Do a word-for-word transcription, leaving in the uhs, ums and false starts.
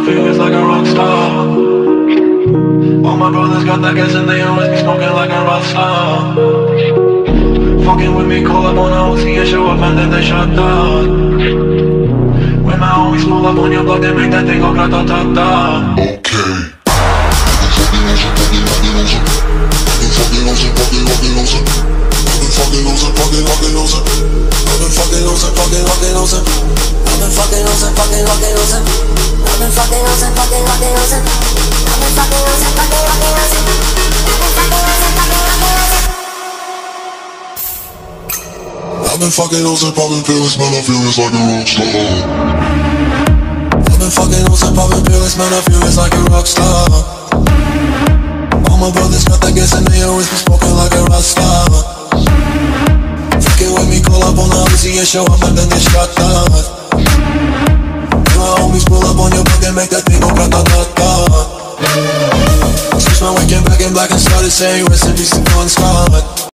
feel it's like a rock star. All my brothers got that gas and they always be smoking like a rock star. Fucking with me, call up on a O C and show up and then they shut down. When my homies pull up on your block, they make that thing go grata-ta-ta. Okay. Fucking losing, fucking fucking losing. Fucking losing, fucking fucking losing. Fucking losing, fucking fucking losing. I've been fucking losing, fucking fucking losing. I've been fucking losing, fucking fucking losing. I've been fucking losing, fucking fucking losing. I've been fucking losing, fucking fucking losing. I've been fucking losing, fucking fucking losing. I've been fucking losing, popping pills, man, I feel it's like a rock star. I've been fucking losing, popping pills, man, I feel it's like a rock star. All my brothers got that gas and they always be smoking like a rock star. Fucking with me, call up on the O C and show up and then they shut down. My homies pull up on your block and make that thing go grata-ta-ta. Switch my waking back in black and started saying rest in peace to Bon Scott.